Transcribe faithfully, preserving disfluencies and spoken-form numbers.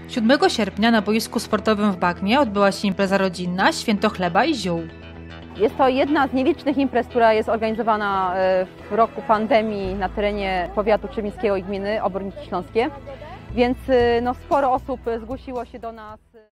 siódmego sierpnia na boisku sportowym w Bagnie odbyła się impreza rodzinna Święto Chleba i Ziół. Jest to jedna z nielicznych imprez, która jest organizowana w roku pandemii na terenie powiatu trzemińskiego i gminy Oborniki Śląskie, więc no, sporo osób zgłosiło się do nas.